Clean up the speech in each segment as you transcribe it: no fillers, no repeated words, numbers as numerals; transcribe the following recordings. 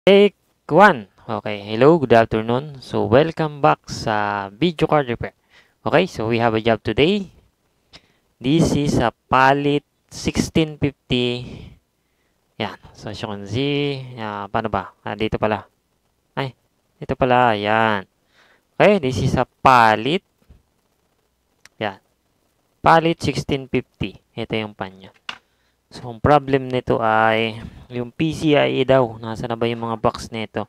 Take 1. Okay, hello, good afternoon. So, welcome back sa video card repair. Okay, so we have a job today. This is a Palit 1650. Yan, so as you can see, paano ba? Dito pala. Ay, dito pala, yan. Okay, this is a Palit. Yan, Palit 1650. Ito yung pan niya. So, ang problem nito ay yung PCIe daw. Nasa na ba yung mga box nito?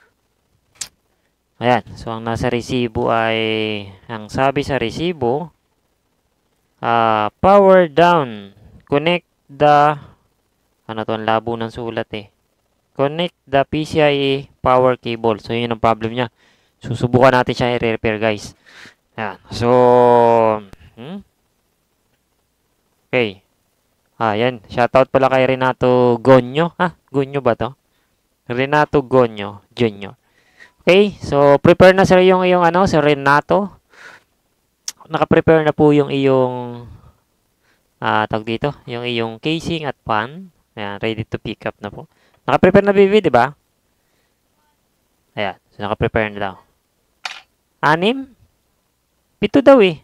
Ayan. So, ang nasa resibo ay, ang sabi sa resibo, power down. Connect the, ano to, ang labo ng sulat eh. Connect the PCIe power cable. So, yun ang problem niya. Susubukan natin siya i-repair, guys. Ayan. So, okay. Yan. Shoutout pala kay Renato Gonyo. Gonyo ba to? Renato Gonyo Jr. Okay, so prepare na sir yung ano, Sir Renato. Naka-prepare na po yung iyong tawag dito, yung iyong casing at pan. Ayan, ready to pick up na po. Naka-prepare na BB, di ba? Ayan, so naka-prepare na daw. 6? 7 daw eh.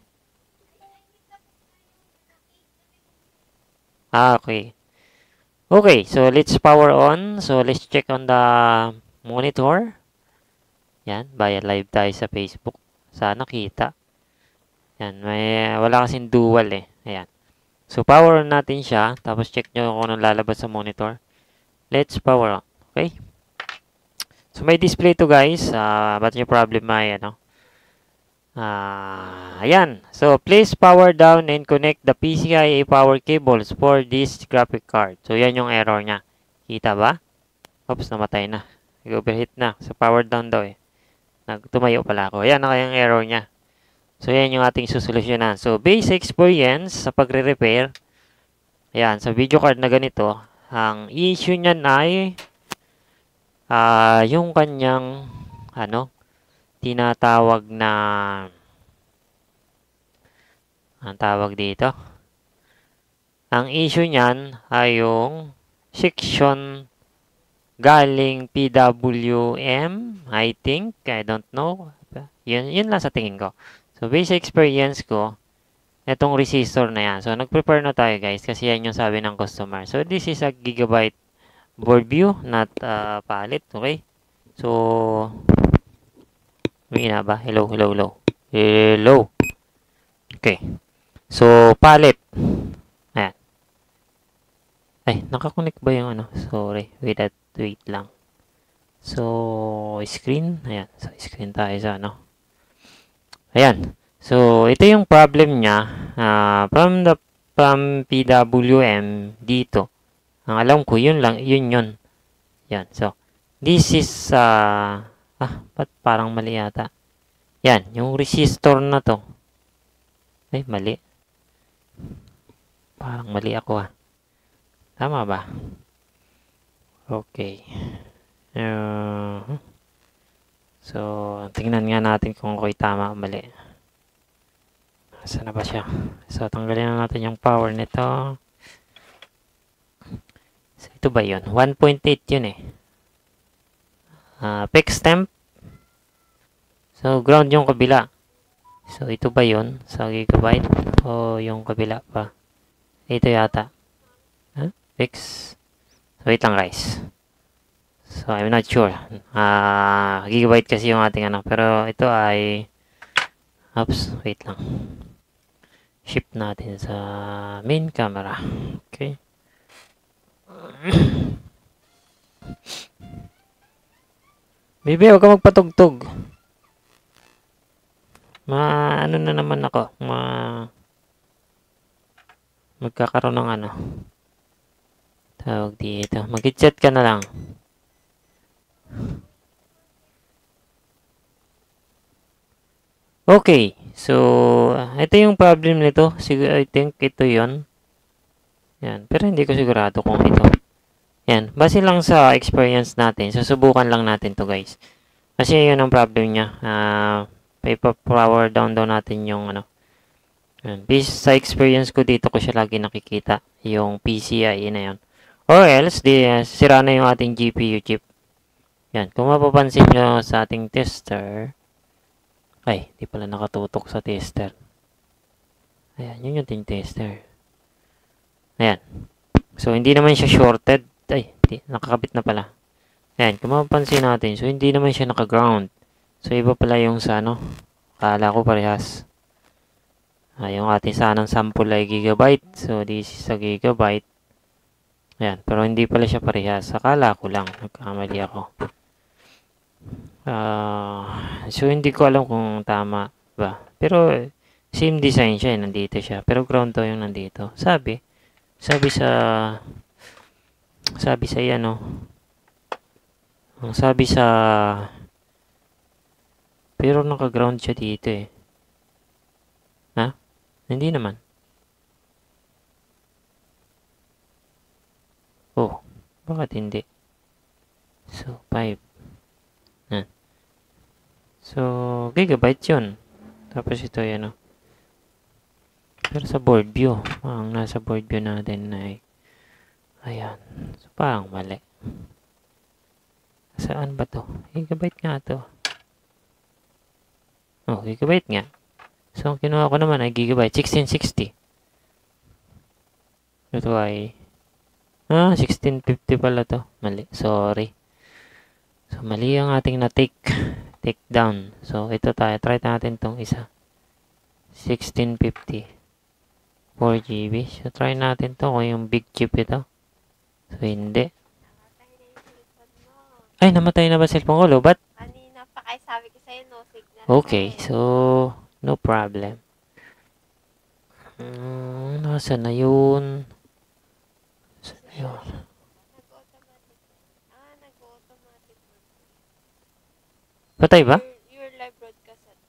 Okay. Okay, so let's power on. So let's check on the monitor. Yan, bayad live tayo sa Facebook. Sana kita. Yan, wala kasing dual eh. Ayan. So, power on natin siya. Tapos, check nyo kung anong lalabas sa monitor. Let's power on. Okay? So, may display to guys. But yung problem ay, ano? Ayan. So, please power down and connect the PCIe power cables for this graphic card. So, yan yung error niya. Kita ba? Oops, namatay na. Nag-overheat na. So, power down daw eh. Tumayo pala ako. Ayan na kayang error niya. So, yan yung ating susolusyonan. So, basic experience sa pagre-repair. Ayan, sa video card na ganito, ang issue niyan ay yung kanyang, tinatawag na, ang tawag dito. Ang issue niyan ay yung section galing PWM, I think. I don't know. Yun lang sa tingin ko. So, basic experience ko, itong resistor na yan. So, nag-prepare na tayo guys kasi yan yung sabi ng customer. So, this is a gigabyte board view, not palit. Okay? So, may na ba? Hello, hello, hello. Hello. Okay. So, palit. Ayan. Ay, nakakonect ba yung ano? Sorry. Wait lang. So, screen. Ayan. So, screen tayo sa ano. Ayan. So, ito yung problem niya from PWM dito. Ang alam ko, yun lang, yun. Yan. So, this is, ba't parang mali yata? Yan, yung resistor na to. Ay, mali. Parang mali ako Tama ba? Okay. So, tingnan nga natin kung ako'y tama o mali. Saan na ba siya? So, tanggalin na natin yung power nito. So, ito ba yun? 1.8 yun eh. Fixed temp. So, ground yung kabila. So, ito ba yun? Sa gigabyte? O yung kabila pa? Ito yata. Fix. So, wait lang guys. So, I'm not sure. Gigabyte kasi yung ating ano. Pero, ito ay oops, wait lang. Shift natin sa main camera. Okay. Bibi, huwag ka magpatugtog. Ano na naman ako. Magkakaroon ng ano. Tawag dito. Mag-chat ka na lang. Okay. So, ito yung problem nito. I think ito yon. Yan. Pero hindi ko sigurado kung ito. Yan. Base lang sa experience natin. Susubukan lang natin to guys. Kasi yun ang problem niya. Power down daw natin yung ano. Yan. Based sa experience ko dito ko siya lagi nakikita. Yung PCIe na yun. Or else, sira na yung ating GPU chip. Yan. Kung mapapansin nyo sa ating tester, ay, di pala nakatutok sa tester. Ayan, yun yung ating tester. Ayan. So, hindi naman siya shorted. Ay, nakakabit na pala. Ayan, kung mapapansin natin, so hindi naman siya naka-ground. So, iba pala yung sa ano. Akala ko parehas. Yung ating sanang sample ay gigabyte. So, this is a gigabyte. Ayan, pero hindi pala siya parehas. Akala ko lang. Nagkamali ako. So, hindi ko alam kung tama ba. Pero, same design siya. Nandito siya. Pero ground to yung nandito. Sabi sa yan, no? Ang sabi sa, pero naka-ground siya dito eh. Ha? Hindi naman. Oh, bakit hindi? So, 5. So, gigabyte yun. Tapos ito yan, no? Pero sa board view, ang nasa board view natin ay, ayan. So, parang mali. Saan ba to? Gigabyte nga to. Oh, gigabyte nga. So, ang kinuha ko naman ay gigabyte. 1660. Ito ay 1650 pala to. Mali. Sorry. So, mali ang ating take down. So, ito tayo. Try natin tong isa. 1650. 4GB. So, try natin to kung yung big chip ito. So, hindi. Ay, namatay na ba cellphone ko? Lobat? Kanina pa kay sabi ko sa'yo, no signal. Okay, so, no problem. Nasaan na yun? Nasaan na yun? Nag-automatic. Nag-automatic. Patay ba? Your live broadcast at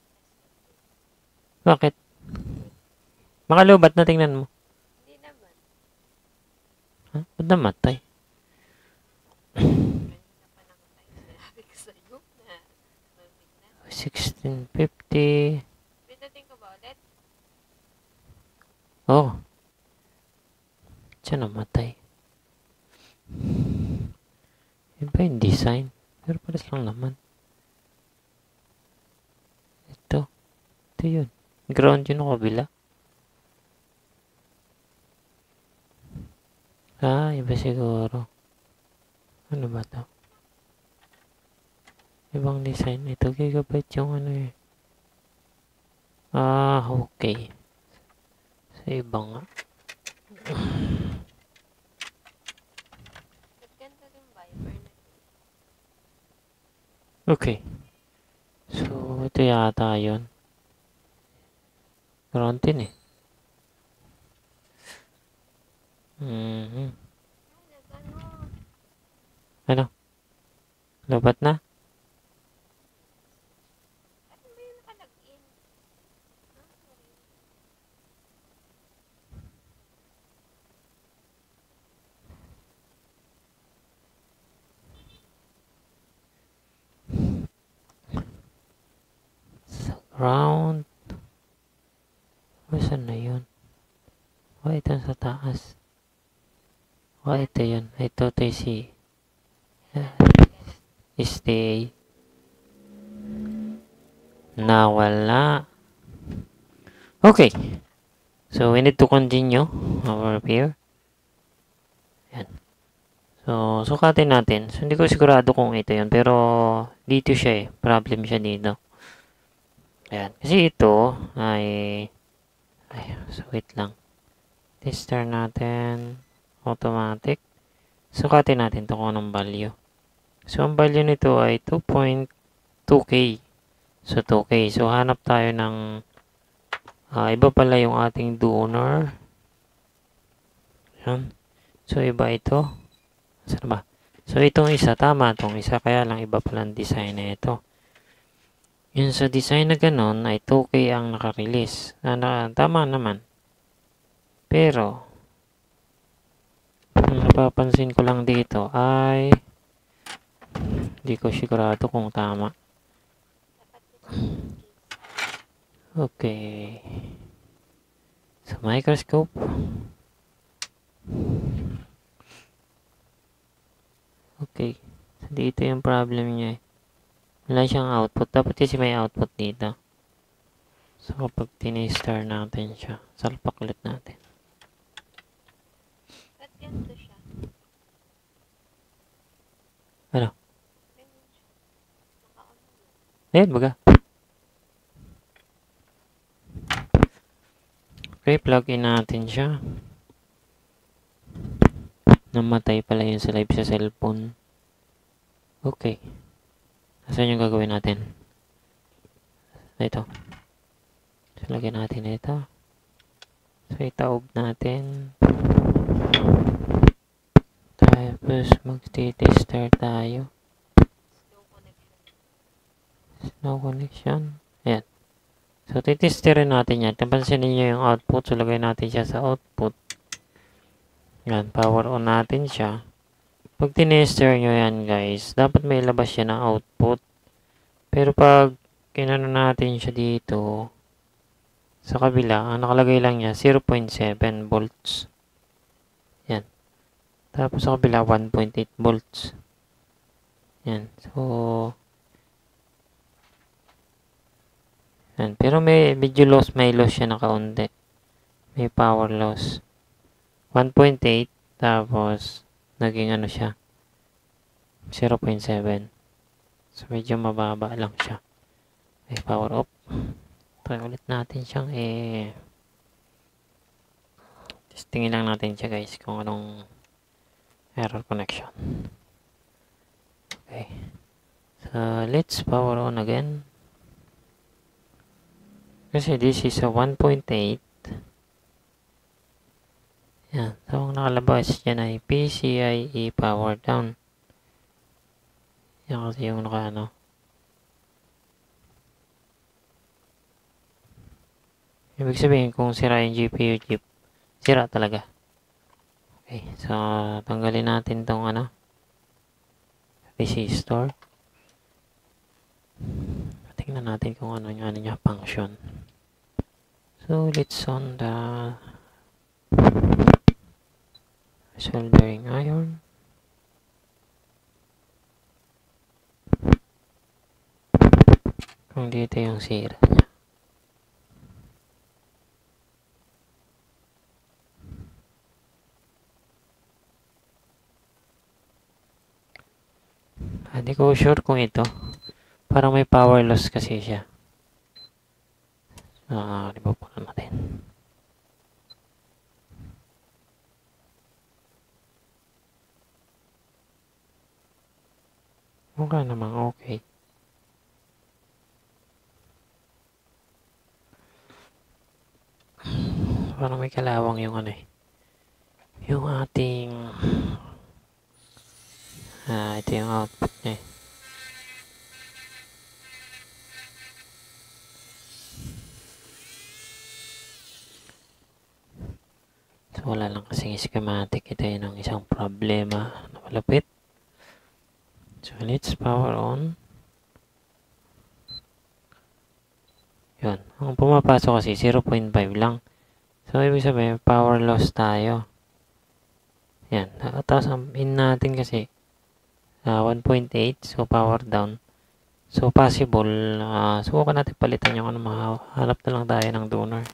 Bakit? Makalobat na tingnan mo. hindi naman. Ba't namatay? Kanina pa namatay. Sabi ko sa'yo na. 1650. Pindutin ko ba ulit? Oh. Diyan namatay. Iba yung design. Pero pares lang naman. Ito. Ito yun. Ground yun ang kabila. Iba siguro. Ano ba to? Ibang design. Ito gigabyte yung ano eh. Okay. Sa iba nga. Ganda yung Viber na. Okay. So, ito yata yun. Ground din eh. Ano? Labat na? Ano ba yung nakalagin? Sa ground. Saan na yun? Ito sa taas. Ito yun. Ito si stay. Nawala. Okay. So, we need to continue our repair. Yan. So, sukatin natin. So, hindi ko sigurado kung ito yun. Pero, dito siya eh. Problem siya dito. Ayan. Kasi ito ay so wait lang. Tester natin. Automatic. Sukatin natin ito kung anong value. So, ang value nito ay 2.2K. So, 2K. So, hanap tayo ng iba pala yung ating donor. Yan. So, iba ito. Saan ba? So, itong isa. Tama itong isa. Kaya lang iba pala ang design na ito. Yun sa design na ganun ay 2K ang nakarelease. Tama naman. Pero, ang napapansin ko lang dito ay hindi ko sigurado kung tama. Okay. So, microscope. Okay. So, Dito yung problem niya eh. Wala siyang output. Dapat kasi may output dito. So, kapag tinistar natin siya, salpak ulit natin. Ba't ganito siya? Ano? Ganyan siya. Naka-on na. Ayan, baga. Okay, plug in natin siya. Namatay pala yun sa live sa cellphone. Okay. Asan yung gagawin natin? Ito. So, lagyan natin ito. So, itaob natin. Tapos, mag-tester tayo. Slow connection. Slow connection. Ayan. So, titesterin natin yan. Napansin niyo yung output. So, lagay natin siya sa output. Yan. Power on natin siya. Pag tinester nyo yan, guys, dapat may labas siya ng output. Pero pag kinano natin siya dito, sa kabila, ang nakalagay lang niya, 0.7 volts. Yan. Tapos sa kabila, 1.8 volts. Yan. So, yan. Pero may video loss, may loss siya na kaunti. May power loss. 1.8, tapos, naging ano siya, 0.7. So, medyo mababa lang siya. May power off. Try ulit natin siyang testingin lang natin siya guys kung anong error connection. Okay. So, let's power on again. Kasi this is a 1.8. Yan. So, ang nakalabas dyan ay PCIe power down. Yan kasi yung naka-ano. Ibig sabihin, kung sira yung GPU chip, sira talaga. Okay. So, tanggalin natin tong ano. Resistor. Tingnan natin kung ano niya function. So, let's on the soldering iron. Kung dito yung sira niya. Hindi ko sure kung ito. Parang may power loss kasi siya. Liba po natin. Mukha namang okay. Parang may kalawang yung ano eh. Yung ating ito yung output niya eh. So, wala lang kasing schematic. Ito yun ang isang problema na malapit. So, let's power on. Yun. Ang pumapasok kasi 0.5 lang. So, ibig sabihin, power loss tayo. Yan. Tapos, ang in natin kasi 1.8. So, power down. So, possible. Subukan natin palitan yung ano. Hanap na lang tayo ng donor.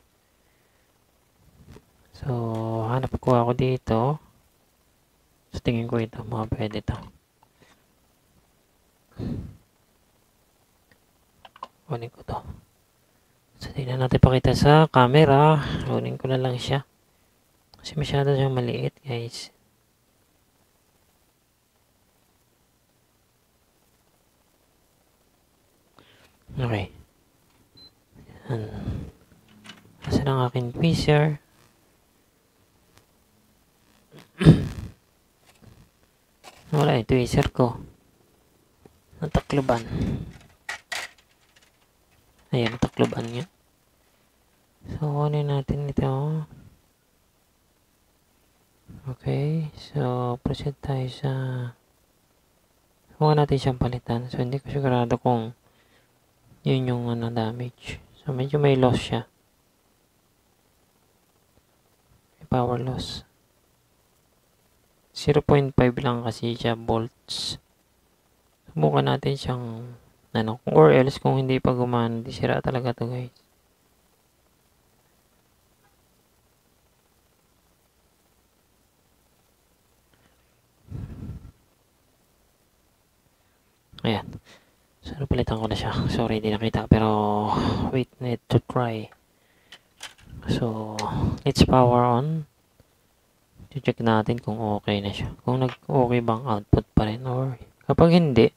So, hanap ko ako dito. So, tingin ko ito. Mga pwede ito. Kunin ko to. So, tingnan natin pakita sa camera. Kunin ko na lang siya. Kasi masyado siyang maliit, guys. Okay. Asan ang aking tweezer? Wala yung tweezer ko. Natakloban. Ayan, natakloban nga. So, kunin natin ito. Okay. So, proceed tayo sa huwag natin siyang palitan. So, hindi ko sigurado kung yun yung damage. So, medyo may loss siya. May power loss. 0.5 lang kasi siya volts. Subukan natin siyang, ano, or else kung hindi pa gumana, di sira talaga to guys. Ayan. So, napalitan ko na siya. Sorry, hindi nakita. Pero, wait, need to try. So, let's power on. Check natin kung okay na siya. Kung nag-okay bang output pa rin. Or, kapag hindi,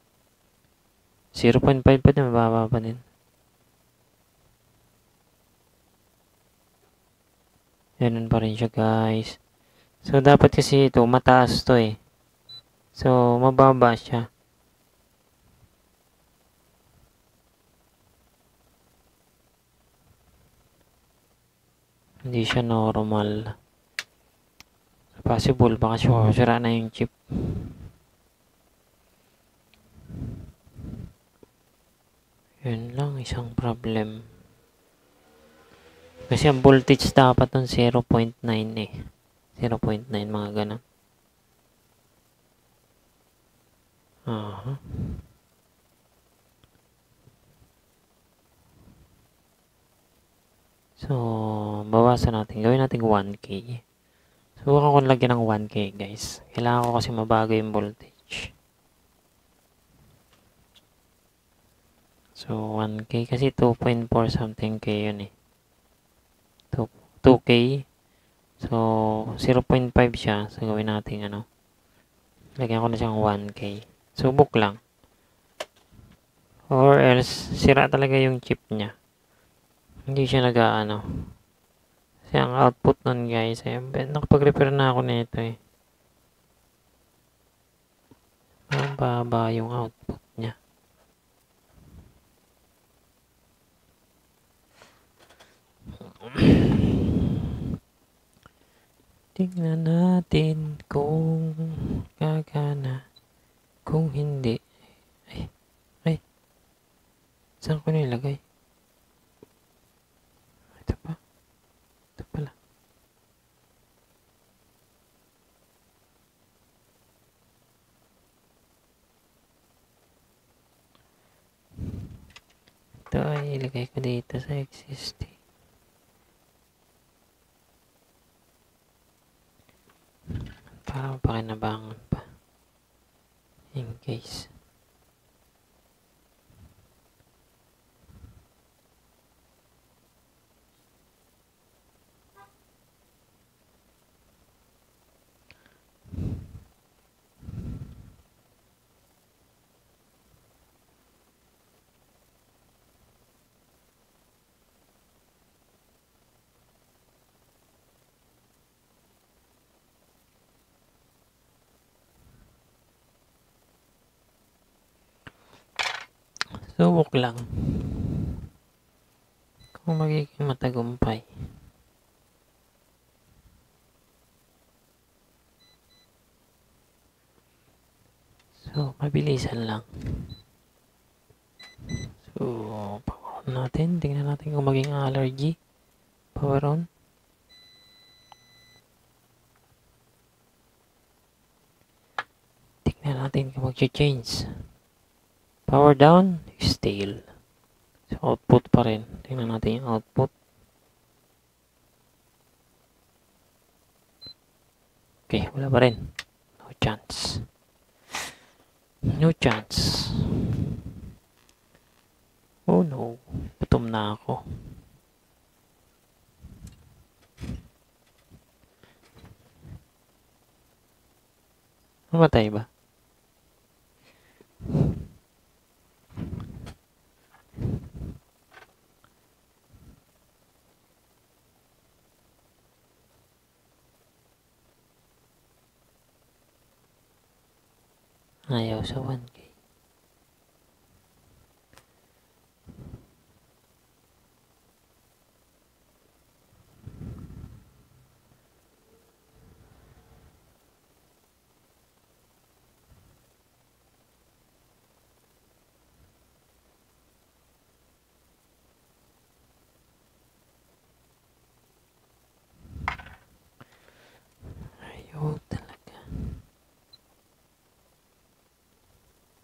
0.5 pa din, mababa pa din. Ganun pa rin siya guys. So, dapat kasi ito, mataas to eh. So, mababa siya. Hindi siya normal. Possible, baka sira na yung chip. Yun lang, isang problem. Kasi ang voltage dapat ng 0.9 eh. 0.9 mga ganun. Aha. So, bawasan natin. Gawin natin 1K. Subukan ko lagyan ng 1K guys. Kailangan ko kasi mabago yung voltage. So, 1K kasi 2.4 something K yun eh. 2K. So, 0.5 siya. So, gawin natin ano. Lagyan ko na siyang 1K. Subok lang. Or else, sira talaga yung chip niya. Hindi siya nag-ano. Kasi ang output nun guys, eh, nakapag-repair na ako nito eh. Ang baba yung output niya. Tingnan natin kung gagana. Kung hindi. Ay. Saan ko nilagay? Ito pa. Ito pala. Ito ay ilagay ko dito sa existing. Para pakinabangan pa. In case. Subok lang. Kung magiging matagumpay. So, mabilisan lang. So, power on natin. Tingnan natin kung maging allergy. Power on. Tingnan natin kung mag-change. Power down. Stale. So, output pa rin. Tingnan natin yung output. Okay, wala pa rin. No chance. No chance. Oh no. Gutom na ako. Mamatay ba? Ayaw sa 1K. Ayaw talaga.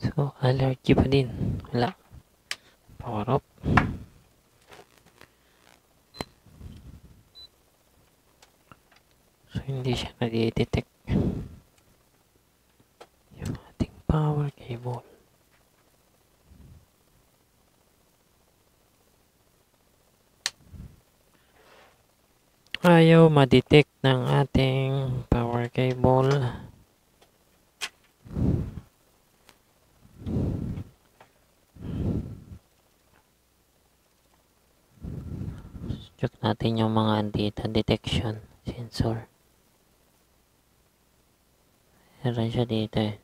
So, allergy pa din. Wala. Power off. So, hindi siya nadi-detect. Yung ating power cable. Ayaw ma-detect ng ating power cable. Check natin yung mga andito, detection sensor. Meron siya dito eh.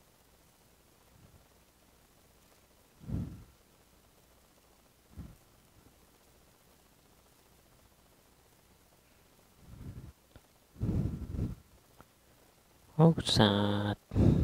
Oh, sad.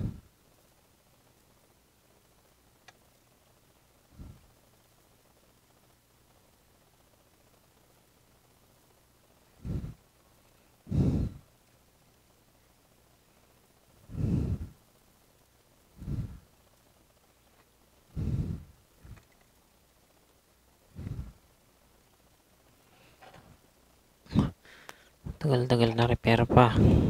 Tagal-tagal na repair pa.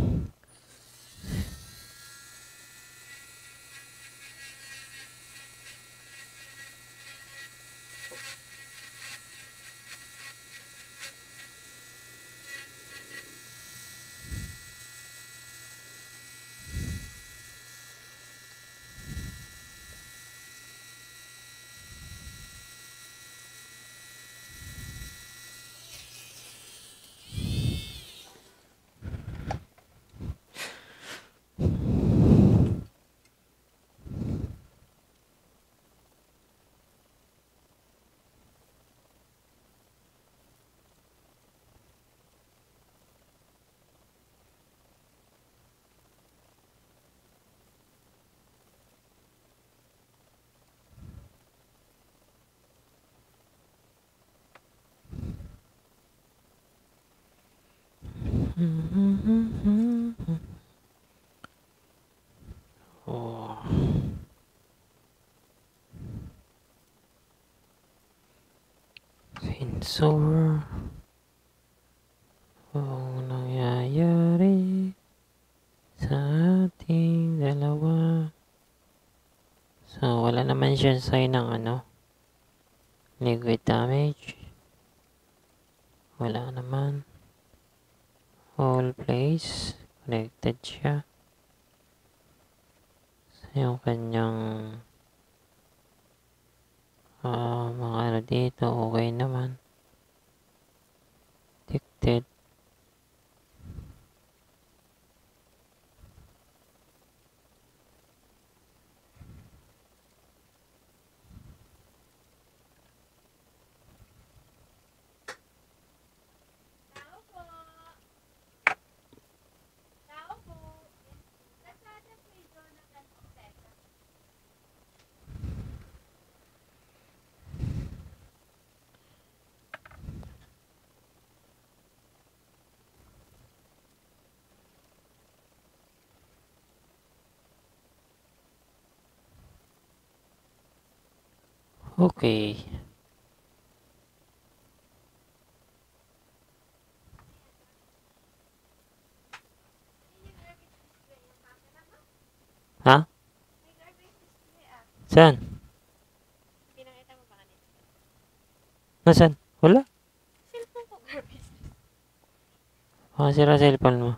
Oh. Sensor. Ang nangyayari sa ating dalawa. So, wala naman siya sign ng liquid damage. Wala naman. Whole place. Connected siya. So, yung kanyang mga dito, okay naman. Detected. Okay. Ha? May garbage display ah. Saan? Pinakita mo ba kanina? Nasaan? Wala. Cellphone ko garbage display. Baka sira cellphone mo.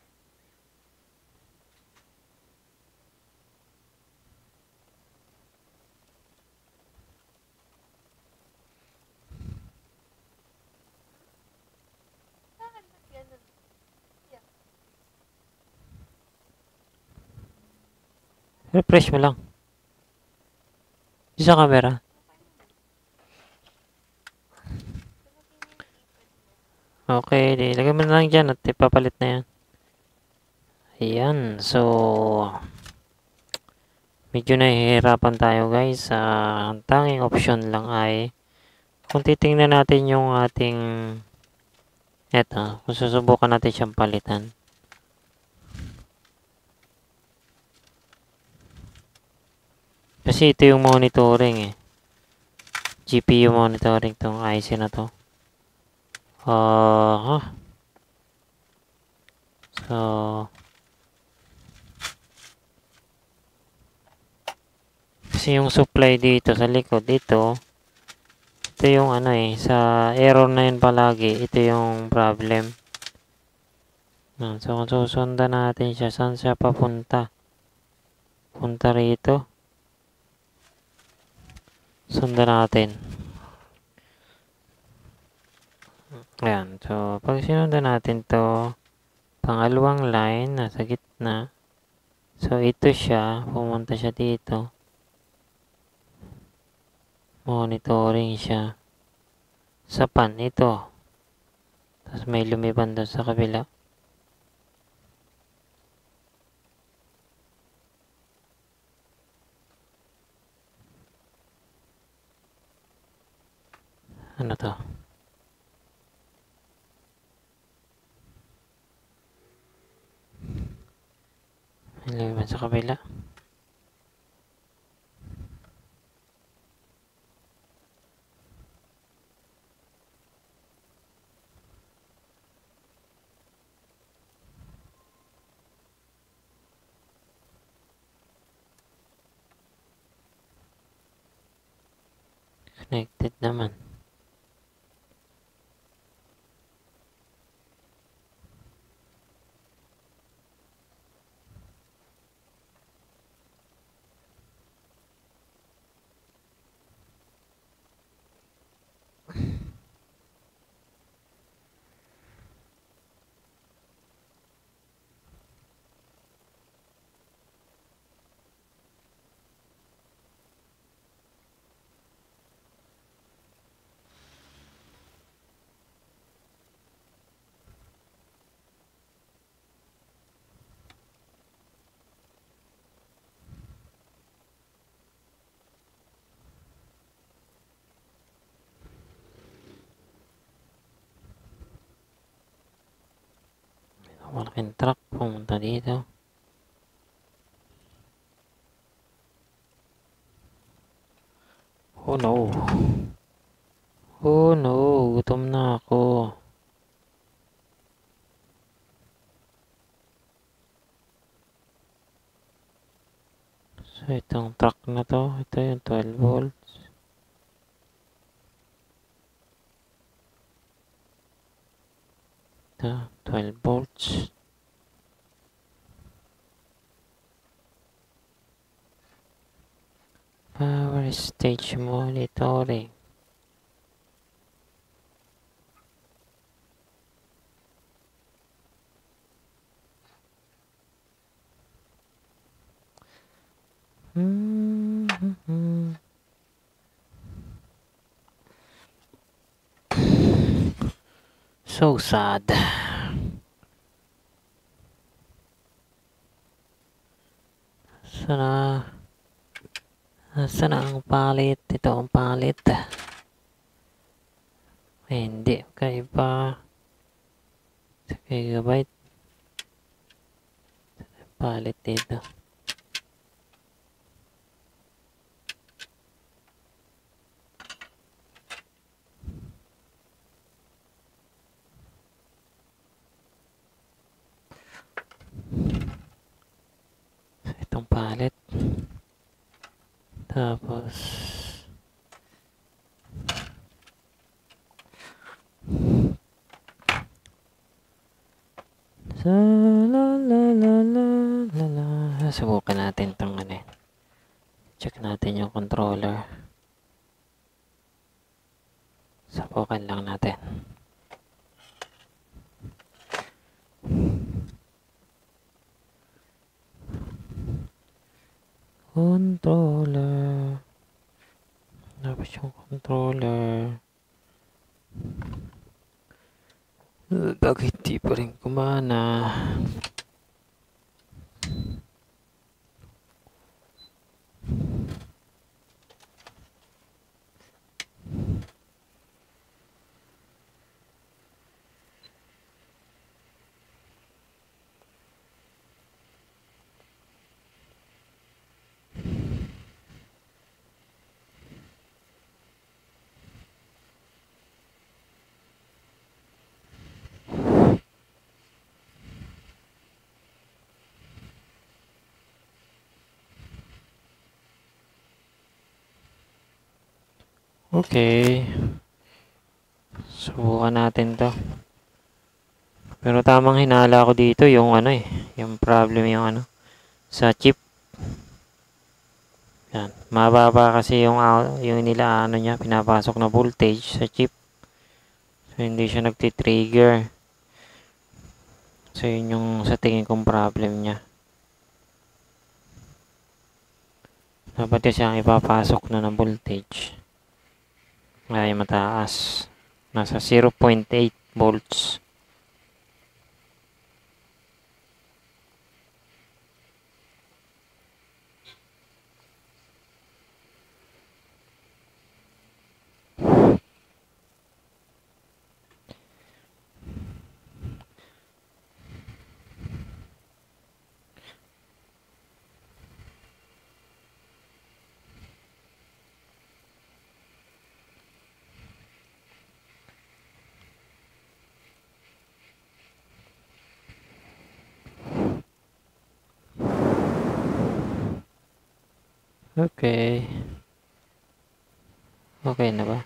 Bakit ba't ganun? Refresh mo lang. Sa camera. Okay, di lagay mo na lang dyan at ipapalit na yan. Ayan, so medyo nahihirapan tayo guys. Ang tanging option lang ay kung titingnan natin yung ating kung susubukan natin siyang palitan. Kasi ito yung monitoring eh. GPU monitoring tong IC na to. So, kasi yung supply dito sa likod, ito yung ano eh, sa error na yun palagi, ito yung problem. So, kung susundan natin siya, saan siya papunta? Punta rito. Sundan natin. Ayan. So, pag sinundan natin to, pangalawang line, nasa gitna. So, ito siya. Pumunta siya dito. Monitoring siya. Sa pan, ito. Tapos may lumiban doon sa kabila. Ano to? May lumiban sa kabila. Connected naman. Malaking truck pumunta dito. Oh no. Oh no. Gutom na ako. So, itong truck na to. Ito yung 12 volts. Ito, 12 volts. Power stage monitoring. So sad. Sana ang palit? Ito ang palit. Hindi. Kaiba. Gigabyte. Palit dito. Itong palit. Tapos subukan natin itong ano. Check natin yung controller. Subukan lang natin. Controller. Tapos yung controller. Bakit di pa rin kumana? Okay. Subukan natin to. Pero tamang hinala ko dito yung ano eh. Yung problem yung ano. Sa chip. Yan. Mababa kasi yung nila ano niya. Pinapasok na voltage sa chip. So hindi siya nagtitrigger. So yun yung sa tingin kong problem niya. Dapat kasi ang ipapasok na ng voltage ay mataas. Nasa 0.8 volts. Okay. Okay na ba?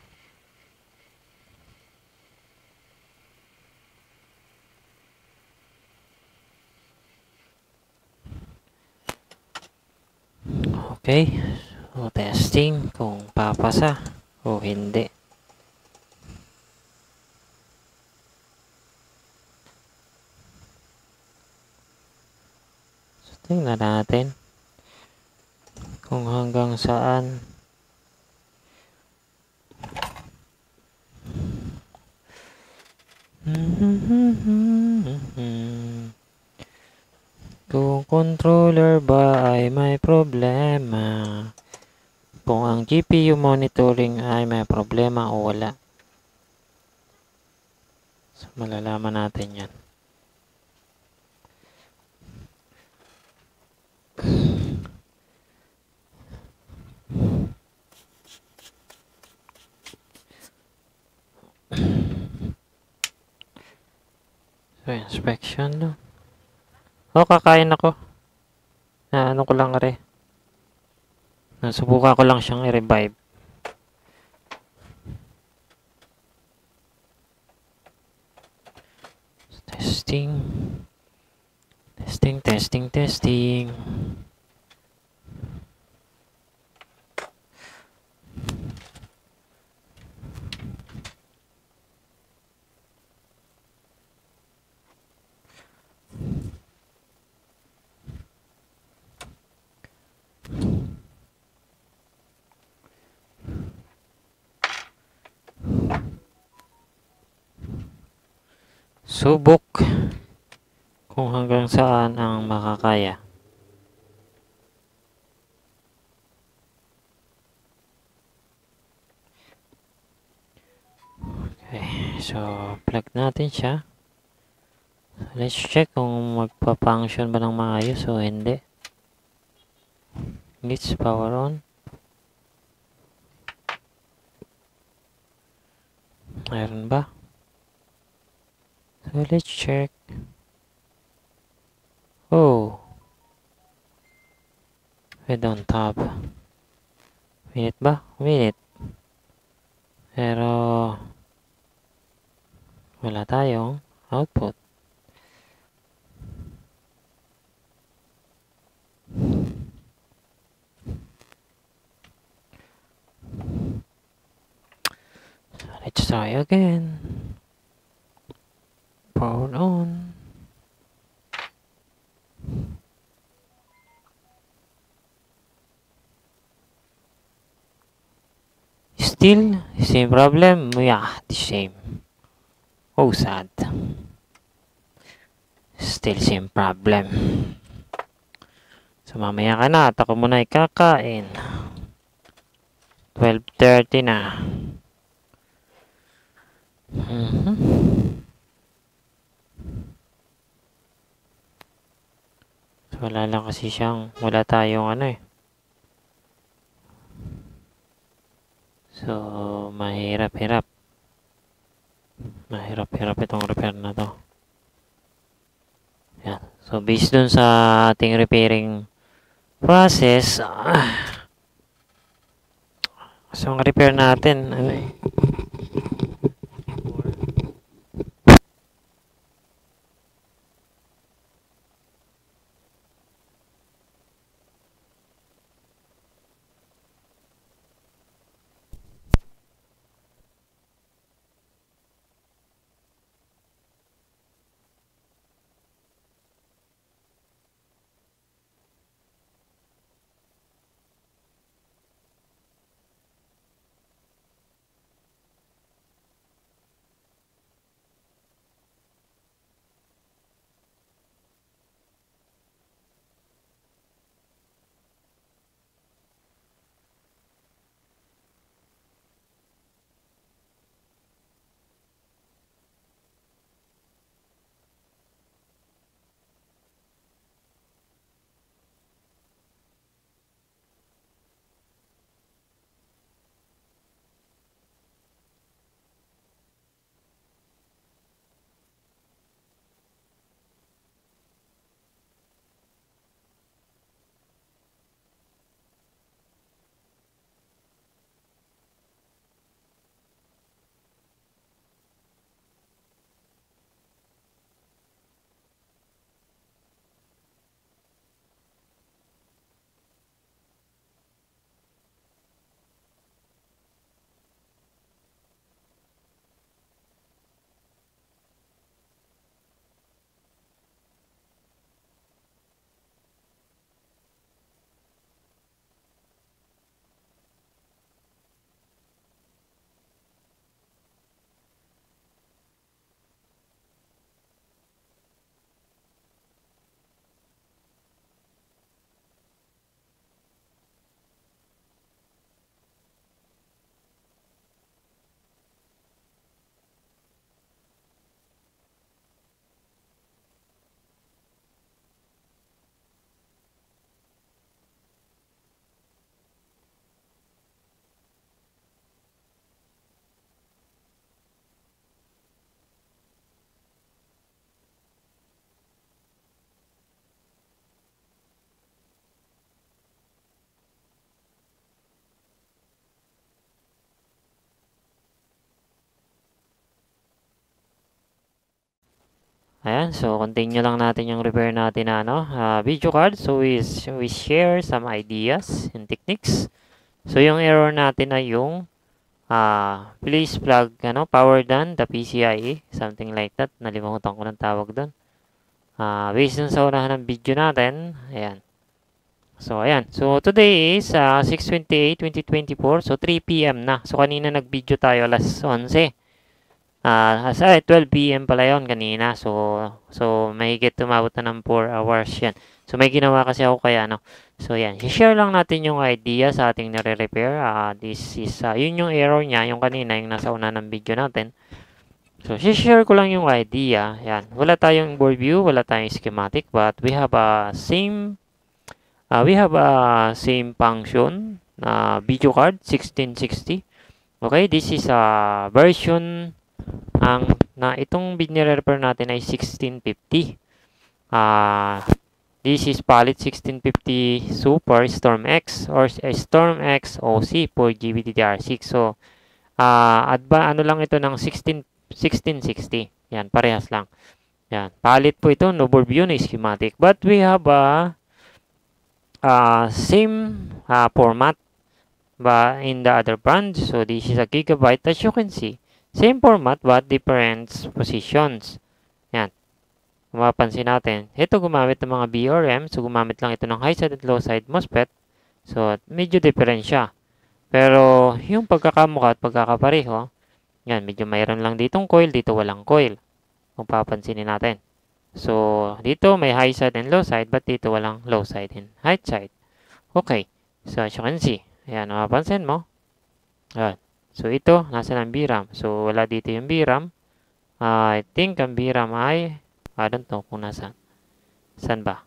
Okay. So, testing kung papasa o hindi. So, tingnan natin kung hanggang saan. Kung controller ba ay may problema. Kung ang GPU monitoring ay may problema o wala. So, malalaman natin yan. So, inspection lang. Kakain ako. Ano ko lang rin. Nasubukan ko lang siyang i-revive. Testing. Testing. Subok kung hanggang saan ang makakaya. Okay, so plug natin siya. Let's check kung magpa-function ba ng maayos o hindi. Needs power on. Mayroon ba? So let's check. Oh. We don't have. Minute ba? Minute. Pero wala tayong output. So let's try again. Power on. Still, same problem? Yeah, the same. Oh, sad. Still same problem. So, mamaya ka na. At ako muna ikakain. 12:30 na. So, wala lang kasi siyang, wala tayong ano eh. So, mahirap-hirap. Mahirap-hirap itong repair na to. Yan. So, based dun sa ating repairing process, So, ang repair natin, ano eh? Ayan, so continue lang natin yung repair natin na ano, video card. So we share some ideas and techniques. So yung error natin ay yung please plug power down the PCIe, something like that. Nalimutan ko ng tawag doon. Based dun sa unahan ng video natin, ayan. So ayan. So today is 6/28/2024. So 3 PM na. So kanina nag-video tayo alas 11. 12 PM pala yun kanina. So mahigit tumabot na ng 4 hours yan. So may ginawa kasi ako kaya ano. So yan, share lang natin yung idea sa ating nire-repair. This is, yun yung error niya, yung kanina, yung nasa una ng video natin. So share ko lang yung idea. Yan, wala tayong board view, wala tayong schematic, but we have a same function video card 1660. Okay, this is a version itong binire-repair natin ay 1650. This is Palit 1650 Super Storm X or Storm X OC for GBDDR6. So, ano lang ito ng 1660. Yan, parehas lang. Yan, palit po ito, no board view, no schematic. But we have same format in the other brand. So, this is a gigabyte, as you can see. Same format but different positions. Yan. Kung mapapansin natin, ito gumamit ng mga BRM. So, gumamit lang ito ng high side at low side MOSFET. So, medyo different siya. Pero, yung pagkakamukha at pagkakapareho, yan, medyo mayroon lang ditong coil, dito walang coil. Kung papansinin natin. So, dito may high side and low side, but dito walang low side and high side. Okay. So, as you can see, ayan, mapapansin mo. Ayan. So, ito, nasa ng VRAM. So, wala dito yung VRAM. I think ang VRAM ay, I don't know kung nasaan. Saan ba?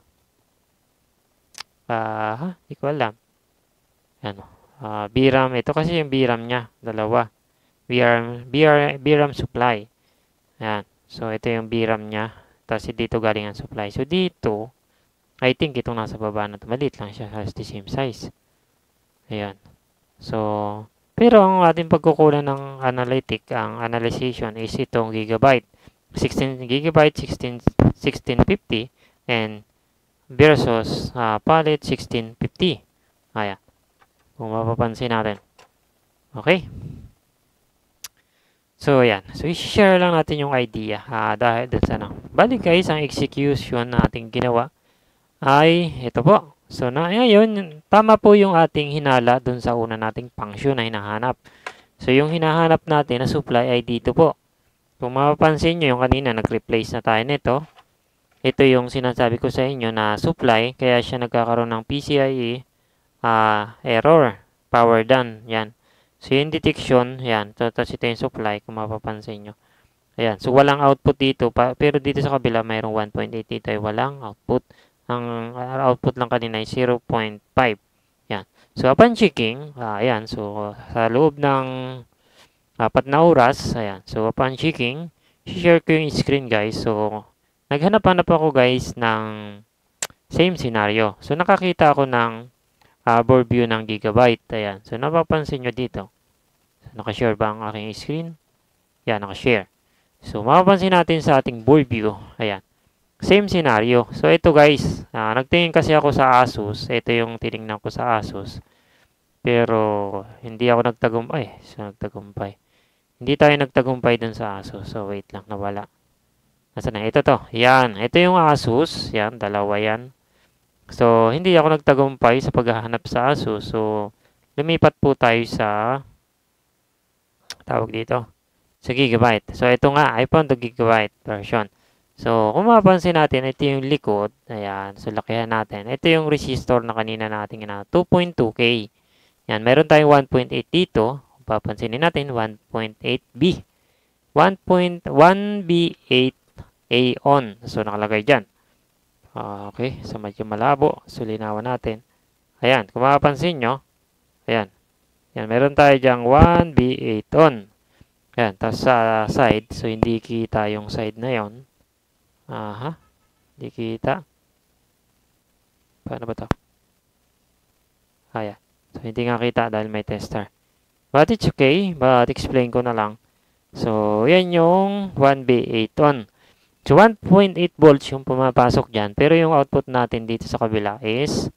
Hindi ko alam. Ano? VRAM, ito kasi yung VRAM niya. Dalawa. VRAM supply. Ayan. So, ito yung VRAM niya. Tapos, dito galing ang supply. So, dito, I think itong nasa baba na ito. Maliit lang siya. Has the same size. Ayan. So, Pero ang ating pagkukulan ng analytic, ang analyzation is itong gigabyte. 16 gigabyte, 1650 and versus palit 1650. Ayan. Kung mapapansin natin. Okay. So, ayan. So, i-share lang natin yung idea dahil dun sa ano. Bali guys, ang execution na ating ginawa ay ito po. So, ngayon, tama po yung ating hinala dun sa una nating function na hinahanap. So, yung hinahanap natin na supply ay dito po. Kung mapapansin nyo, yung kanina, nag-replace na tayo nito. Ito yung sinasabi ko sa inyo na supply, kaya siya nagkakaroon ng PCIe error, power down, yan. So, yung detection, yan. Tapos ito yung supply, kung mapapansin nyo. Ayan, so walang output dito, pero dito sa kabila, mayroong 1.8 dito ay walang output. Ang output lang kanina ay 0.5. Yan. So, upon checking, ayan, so sa loob ng 4 na oras, ayan. So, upon checking, share ko yung screen guys. So, naghanap-hanap ako guys ng same scenario. So, nakakita ako ng board view ng gigabyte. Ayan. So, napapansin nyo dito. So, nakashare ba ang aking screen? Yan, nakashare. So, mapapansin natin sa ating board view. Ayan. Same scenario. So, ito guys. Nagtingin kasi ako sa Asus. Ito yung tinignan ko sa Asus. Pero, hindi ako nagtagumpay. So, nagtagumpay. Hindi tayo nagtagumpay dun sa Asus. So, wait lang. Nawala. Nasaan na? Ito to. Yan. Ito yung Asus. Yan. Dalawa yan. So, hindi ako nagtagumpay sa paghahanap sa Asus. So, lumipat po tayo sa tawag dito. Sa gigabyte. So, ito nga. I found the gigabyte version. So, kung mapapansin natin, ito yung likod. Ayan. So, lakihan natin. Ito yung resistor na kanina natin 2.2K. Yan. Meron tayong 1.8 dito. Kung papansinin natin, 1.8B. 1.1B8A on. So, nakalagay dyan. Okay. So, medyo malabo. So, linawan natin. Ayan. Kung mapapansin nyo, ayan. Yan. Meron tayo dyang 1B8 on. Ayan. Tapos sa side, so, hindi kita yung side na yon. Aha. Di kita. Paano ba to? Ayan. So, hindi nga kita dahil may tester. But it's okay. But explain ko na lang. So, yan yung 1B8 on. So, 1.8 volts yung pumapasok dyan. Pero yung output natin dito sa kabila is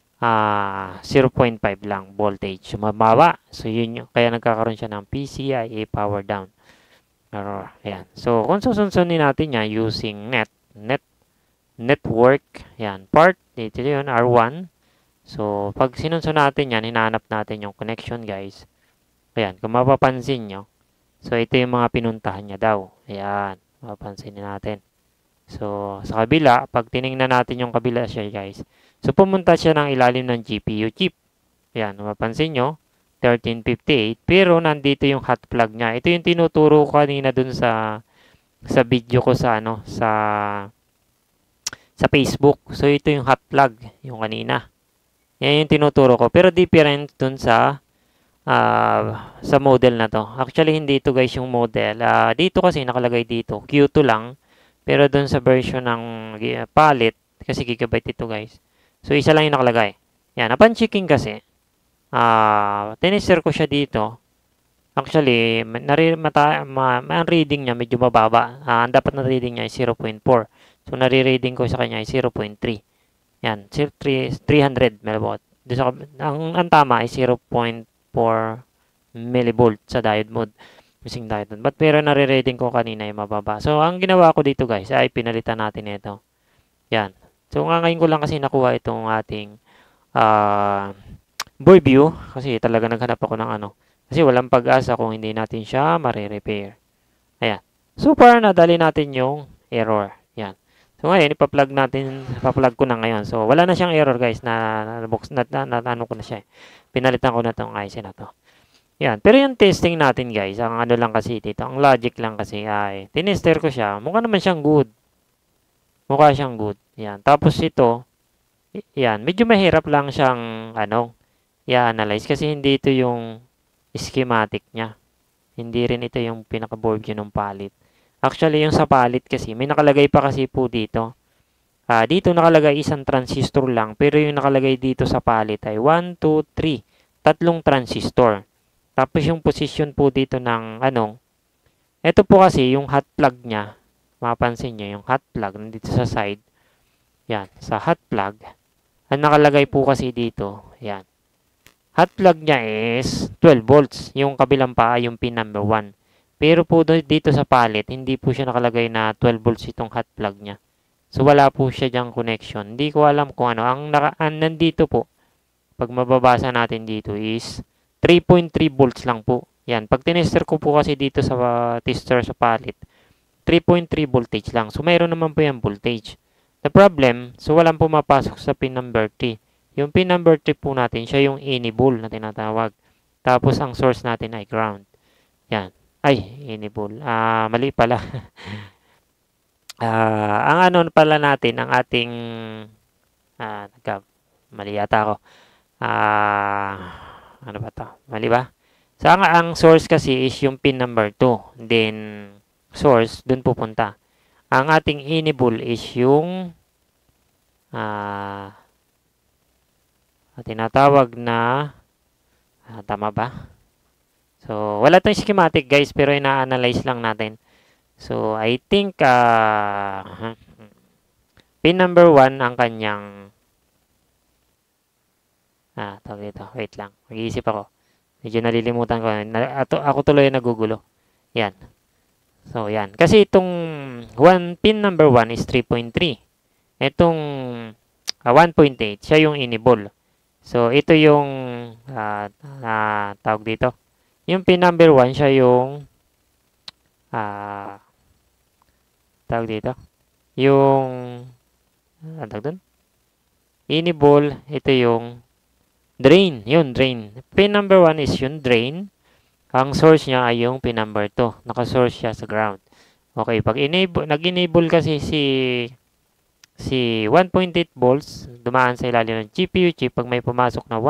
0.5 lang voltage. So, mababa. So, yun yung, kaya nagkakaroon siya ng PCIe power down. Ayan. So, kung susunsunin natin yan using network, yan, part, dito yun, R1. So, pag sinunsun natin yan, hinahanap natin yung connection, guys. Ayan, kung mapapansin nyo. So, ito yung mga pinuntahan niya daw. Ayan, mapapansin natin. So, sa kabila, pag tinignan natin yung kabila siya, guys. So, pumunta siya ng ilalim ng GPU chip. Ayan, mapapansin nyo. 1358, pero nandito yung hot plug niya. Ito yung tinuturo ko kanina dun sa video ko sa Facebook. So ito yung hot plug, yung kanina. Yan yung tinuturo ko, pero different dun sa model na to. Actually hindi ito guys yung model. Dito kasi nakalagay dito, Q2 lang, pero dun sa version ng palit kasi gigabyte ito guys. So isa lang yung nakalagay. Yan, upon checking kasi tinester ko siya dito. Actually, ang reading niya medyo mababa. Ang dapat na reading niya ay 0.4. So, nare-reading ko sa kanya ay 0.3. Yan, 300 millivolt. Ang tama ay 0.4 millivolt sa diode mode. Using diode mode. But pero nare-reading ko kanina ay mababa. So, ang ginawa ko dito guys ay pinalitan natin ito. Yan. So, ngayon ko lang kasi nakuha itong ating board view kasi talaga naghanap ako ng kasi walang pag-asa kung hindi natin siya mare-repair. Ayan. So far nadali natin yung error. Yan. So ngayon ipa-plug ko na ngayon. So wala na siyang error guys na ano ko na siya. Pinalitan ko na tong IC na to. Yan. Pero yung testing natin guys, ang ano lang kasi dito, ang logic lang kasi ay tinester ko siya. Mukha naman siyang good. Mukha siyang good. Yan. Tapos ito, yan, medyo mahirap lang siyang i-analyze kasi hindi ito yung schematic niya. Hindi rin ito yung pinaka-board view ng palit. Actually, yung sa palit kasi, may nakalagay pa kasi po dito. Dito nakalagay isang transistor lang, pero yung nakalagay dito sa palit ay 1, 2, 3. Tatlong transistor. Tapos yung position po dito ng ito po kasi yung hot plug niya. Mapapansin nyo, yung hot plug nandito sa side. Yan, sa hot plug. Ang nakalagay po kasi dito, yan. Hot plug niya is 12 volts. Yung kabilang paa, yung pin number 1. Pero po dito sa palit, hindi po siya nakalagay na 12 volts itong hot plug niya. So, wala po siya diyang connection. Hindi ko alam kung ano. Ang nandito po, pag mababasa natin dito is 3.3 volts lang po. Yan. Pag tinester ko po kasi dito sa tester sa palit, 3.3 voltage lang. So, mayroon naman po yung voltage. The problem, so walang pumapasok sa pin number 3. Yung pin number 3 po natin, siya yung enable na tinatawag. Tapos, ang source natin ay ground. Yan. Ay, enable. Mali pala. Ang ano pala natin, ang ating, mali yata ako. Ano ba to? Mali ba? So, ang source kasi is yung pin number 2. Then, source, dun pupunta. Ang ating enable is yung tinatawag na tama ba? So, wala tayong schematic guys, pero ina-analyze lang natin. So, I think pin number 1 ang kanyang tawag dito. Wait lang. Mag-iisip ako. Medyo nalilimutan ko. Ako tuloy nagugulo. Yan. So, yan. Kasi itong pin number 1 is 3.3. Itong 1.8, siya yung enable. So, ito yung tawag dito. Yung pin number 1, siya yung tawag dito. Yung tawag dun? Enable, ito yung drain. Yun, drain. Pin number 1 is yung drain. Ang source niya ay yung pin number 2. Naka-source siya sa ground. Okay, pag nag-enable kasi si 1.8 volts, dumaan sa ilalim ng GPU chip. Pag may pumasok na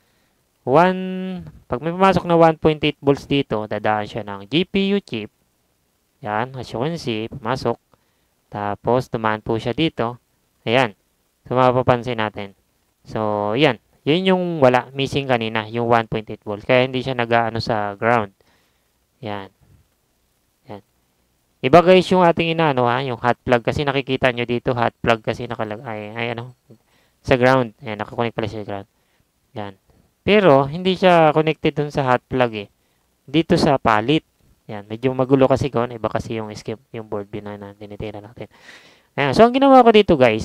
1.8 volts dito, dadaan siya ng GPU chip. Yan, as you can see, pumasok. Tapos, dumaan po siya dito. Ayan. So, mapapansin natin. So, yan. Yun yung wala, missing kanina, yung 1.8 volts. Kaya hindi siya nag-aano sa ground. Yan. Yan. Iba guys yung ating inaano yung hot plug. Kasi nakikita nyo dito, hot plug kasi nakalagay. Sa ground. Ayan, nakakonect pala siya sa ground. Yan. Pero, hindi siya connected dun sa hot plug eh. Dito sa palit. Yan, medyo magulo kasi ko. Iba kasi yung escape, yung board na tinitira natin. Ayan, so ang ginawa ko dito guys,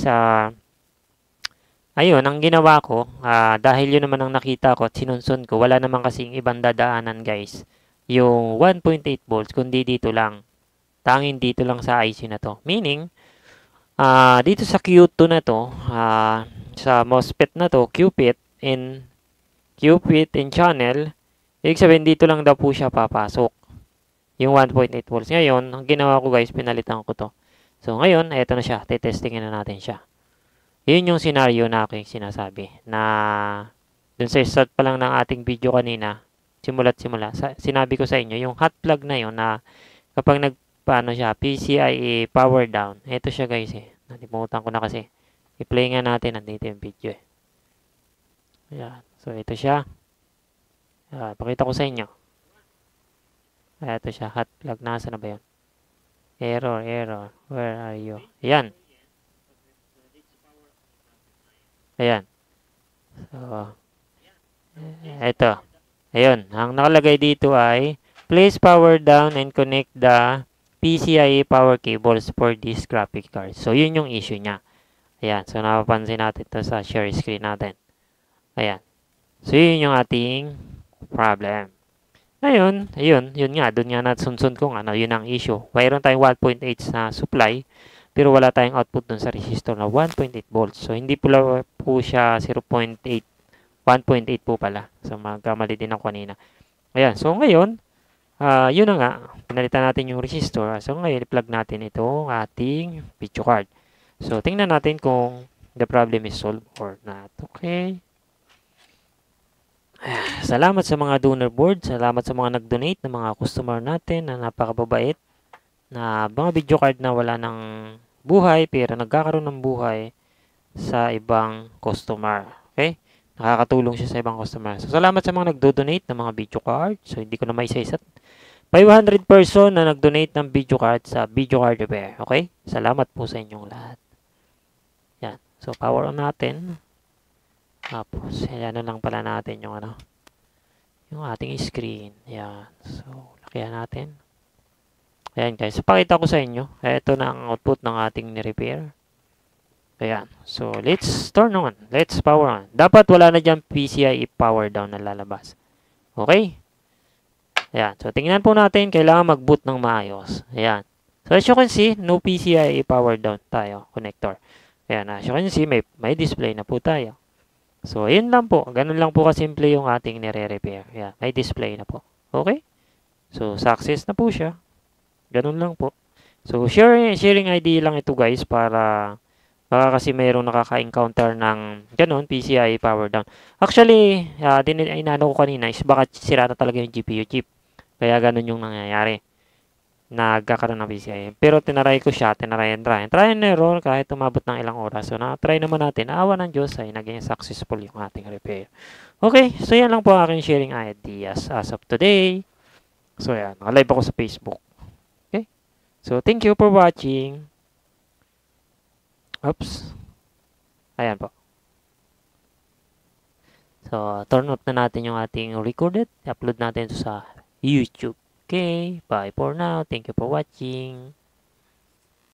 ayun, ang ginawa ko, dahil yun naman ang nakita ko at sinunsun ko, wala naman kasing ibang dadaanan guys, yung 1.8 volts, kundi dito lang. Tanging dito lang sa IC na to. Meaning, dito sa Q2 na to, sa MOSFET na to, QFET in channel, ibig sabihin dito lang daw po siya papasok. Yung 1.8 volts. Ngayon, ang ginawa ko guys, pinalitan ko to. So, ngayon, eto na siya. Tetestingin na natin siya. Yun yung scenario na aking sinasabi. Na, dun sa start pa lang ng ating video kanina, simula't simula, sinabi ko sa inyo, yung hot plug na yun na kapag siya, PCIe power down. Eto siya guys eh. Nalimutan ko na kasi. I-play nga natin. Nandito yung video eh. Ayan. So, ito siya. Pakita ko sa inyo. Ito siya, hot plug. Nasa na ba yun? Error. Where are you? Ayan. Ayan. So, ito. Ayun. Ang nakalagay dito ay, place power down and connect the PCIe power cables for this graphic card. So, yun yung issue niya. Ayan. So, napapansin natin ito sa share screen natin. Ayan. So, yun yung ating problem. Ngayon, yun nga, doon nga natsunsun kung yun ang issue. Mayroon tayong 1.8 na supply, pero wala tayong output dun sa resistor na 1.8 volts. So, hindi pala po siya 0.8, 1.8 po pala. So, magkamali din ako kanina. Ayan, so ngayon, yun na nga, pinalitan natin yung resistor. So, ngayon, i-plug natin itong ating video card. So, tingnan natin kung the problem is solved or not. Okay. Salamat sa mga donor board, salamat sa mga nag-donate na mga customer natin na napakababait na mga video card na wala ng buhay pero nagkakaroon ng buhay sa ibang customer. Okay? Nakakatulong siya sa ibang customer. So, salamat sa mga nagdo-donate ng mga video card. So, hindi ko na maisa-isa. 500 person na nag-donate ng video card sa video card repair. Okay? Salamat po sa inyong lahat. Yan. So, power on natin. Tapos, yan na lang pala natin yung ano, yung ating screen. Yan. So, lakihan natin. Ayan guys. So, pakita ko sa inyo. Ito na ang output ng ating ni-repair. Ayan. So, let's turn on. Let's power on. Dapat wala na dyan PCIe power down na lalabas. Okay? Ayan. So, tingnan po natin. Kailangan mag-boot ng maayos. Ayan. So, as you can see, no PCIe power down tayo. Connector. Ayan. As you can see, may display na po tayo. So, yun lang po. Ganun lang po kasimple yung ating nire-repair. Ayan. May display na po. Okay? So, success na po siya. Ganun lang po. So, sharing ID lang ito guys para baka kasi mayroong nakaka-encounter ng ganun, PCIe power down. Actually, inano ko kanina is baka sira na talaga yung GPU chip. Kaya ganun yung nangyayari. Nagkakaroon ng PCIe. Pero tinaray ko siya, try and error kahit umabot ng ilang oras. So, na-try naman natin. Awa ng Diyos ay naging successful yung ating repair. Okay, so yan lang po aking sharing ideas as of today. So, yan. Live ako sa Facebook. Okay? So, thank you for watching. Oops. Ayan po. So, turn off na natin yung ating recorded. I-upload natin ito sa YouTube. Okay, bye for now. Thank you for watching.